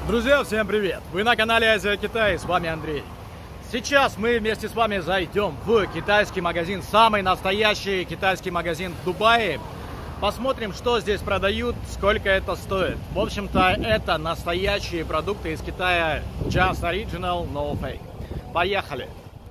Друзья, всем привет! Вы на канале Азия Китай, с вами Андрей. Сейчас мы вместе с вами зайдем в китайский магазин, самый настоящий китайский магазин в Дубае. Посмотрим, что здесь продают, сколько это стоит. В общем-то, это настоящие продукты из Китая, just original, no fake. Поехали!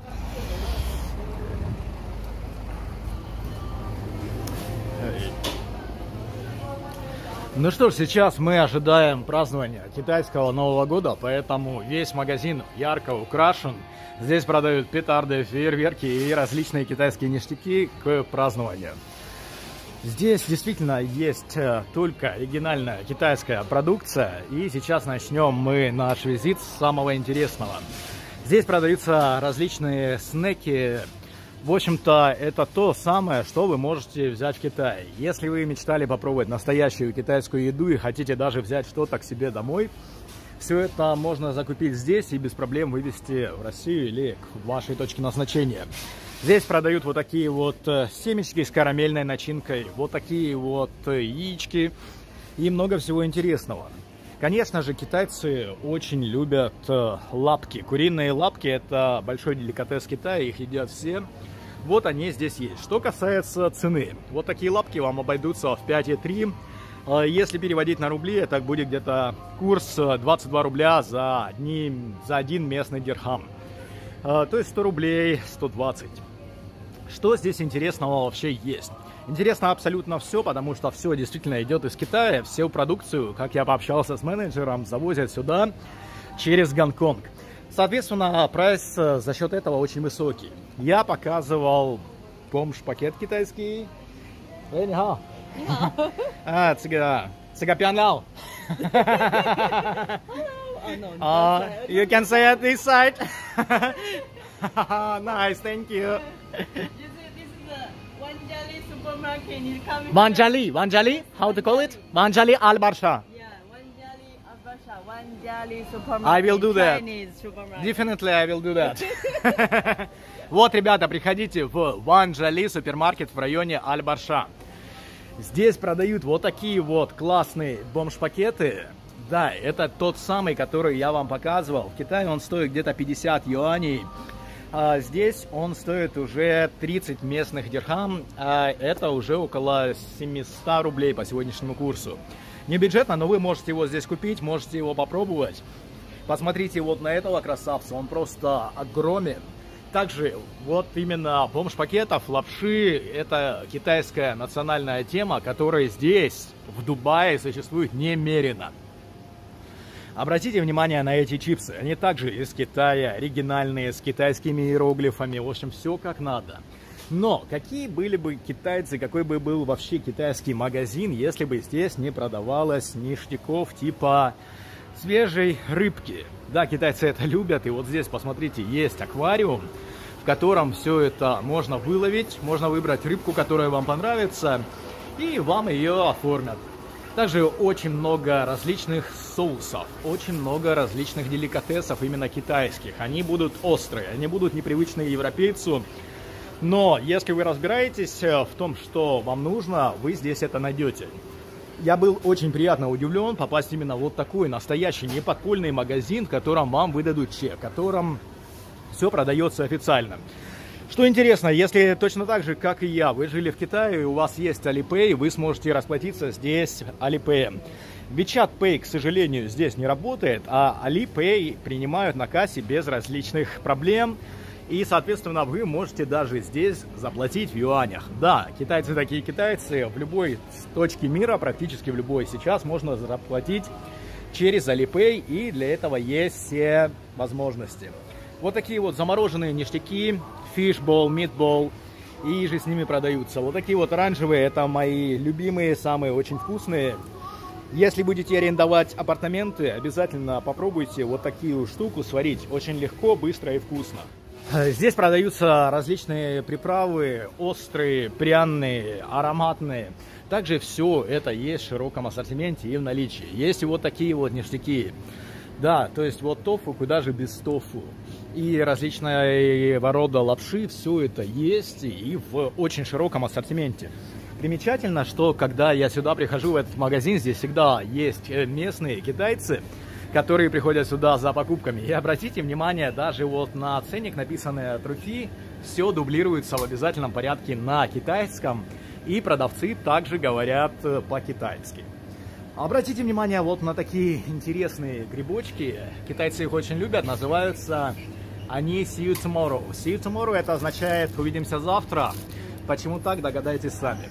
Ну что ж, сейчас мы ожидаем празднования китайского Нового года, поэтому весь магазин ярко украшен. Здесь продают петарды, фейерверки и различные китайские ништяки к празднованию. Здесь действительно есть только оригинальная китайская продукция, и сейчас начнем мы наш визит с самого интересного. Здесь продаются различные снеки. В общем-то, это то самое, что вы можете взять в Китае. Если вы мечтали попробовать настоящую китайскую еду и хотите даже взять что-то к себе домой, все это можно закупить здесь и без проблем вывезти в Россию или к вашей точке назначения. Здесь продают вот такие вот семечки с карамельной начинкой, вот такие вот яички и много всего интересного. Конечно же, китайцы очень любят лапки. Куриные лапки – это большой деликатес Китая, их едят все. Вот они здесь есть. Что касается цены, вот такие лапки вам обойдутся в 5,3. Если переводить на рубли, это будет где-то курс 22 рубля за один местный дирхам. То есть 100 рублей, 120. Что здесь интересного вообще есть? Интересно абсолютно все, потому что все действительно идет из Китая. Всю продукцию, как я пообщался с менеджером, завозят сюда через Гонконг. Соответственно, прайс за счет этого очень высокий. Я показывал бомж-пакет китайский. You can say at this side. Nice, thank you. Wanjali, how to call it? Wanjali Al-Barsha. I will do that. Definitely I will do that. Вот, ребята, приходите в Wanjali супермаркет в районе Аль-Барша. Здесь продают вот такие вот классные бомж-пакеты. Да, это тот самый, который я вам показывал. В Китае он стоит где-то 50 юаней. А здесь он стоит уже 30 местных дирхам. Это уже около 700 рублей по сегодняшнему курсу. Не бюджетно, но вы можете его здесь купить, можете его попробовать. Посмотрите вот на этого красавца, он просто огромен. Также вот именно бомж-пакетов, лапши, это китайская национальная тема, которая здесь, в Дубае, существует немерено. Обратите внимание на эти чипсы, они также из Китая, оригинальные, с китайскими иероглифами, в общем, все как надо. Но какие были бы китайцы, какой бы был вообще китайский магазин, если бы здесь не продавалось ништяков типа свежей рыбки? Да, китайцы это любят, и вот здесь, посмотрите, есть аквариум, в котором все это можно выловить, можно выбрать рыбку, которая вам понравится, и вам ее оформят. Также очень много различных соусов, очень много различных деликатесов именно китайских. Они будут острые, они будут непривычные европейцу. Но если вы разбираетесь в том, что вам нужно, вы здесь это найдете. Я был очень приятно удивлен попасть именно в вот такой настоящий неподпольный магазин, в котором вам выдадут чек, в котором все продается официально. Что интересно, если точно так же, как и я, вы жили в Китае, и у вас есть Alipay, вы сможете расплатиться здесь Alipay. WeChat Pay, к сожалению, здесь не работает, а Alipay принимают на кассе без различных проблем. И, соответственно, вы можете даже здесь заплатить в юанях. Да, китайцы такие китайцы, в любой точке мира, практически в любой, сейчас можно заплатить через Alipay, и для этого есть все возможности. Вот такие вот замороженные ништяки, фишбол, митбол, и же с ними продаются. Вот такие вот оранжевые, это мои любимые, самые очень вкусные. Если будете арендовать апартаменты, обязательно попробуйте вот такую штуку сварить. Очень легко, быстро и вкусно. Здесь продаются различные приправы, острые, пряные, ароматные. Также все это есть в широком ассортименте и в наличии. Есть и вот такие вот ништяки. Да, то есть вот тофу, куда же без тофу. И различного рода лапши, все это есть и в очень широком ассортименте. Примечательно, что когда я сюда прихожу в этот магазин, здесь всегда есть местные китайцы, которые приходят сюда за покупками. И обратите внимание, даже вот на ценник написанные труфи, все дублируется в обязательном порядке на китайском, и продавцы также говорят по-китайски. Обратите внимание вот на такие интересные грибочки, китайцы их очень любят, называются они see you tomorrow. See you tomorrow это означает увидимся завтра. Почему так, догадайтесь сами.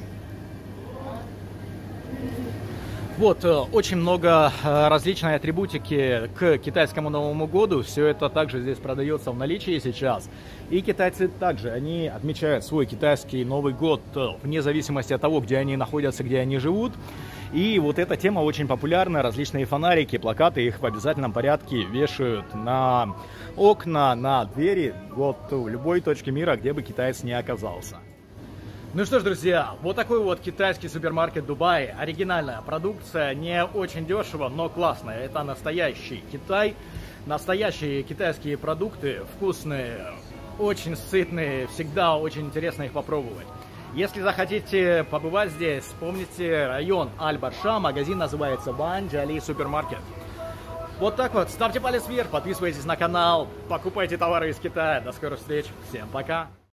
Вот, очень много различной атрибутики к китайскому Новому году. Все это также здесь продается в наличии сейчас. И китайцы также, они отмечают свой китайский Новый год вне зависимости от того, где они находятся, где они живут. И вот эта тема очень популярна. Различные фонарики, плакаты, их в обязательном порядке вешают на окна, на двери, вот в любой точке мира, где бы китаец не оказался. Ну что ж, друзья, вот такой вот китайский супермаркет Дубай. Оригинальная продукция, не очень дешево, но классная. Это настоящий Китай, настоящие китайские продукты, вкусные, очень сытные, всегда очень интересно их попробовать. Если захотите побывать здесь, помните район Аль-Барша, магазин называется Ванжали Супермаркет. Вот так вот, ставьте палец вверх, подписывайтесь на канал, покупайте товары из Китая. До скорых встреч, всем пока!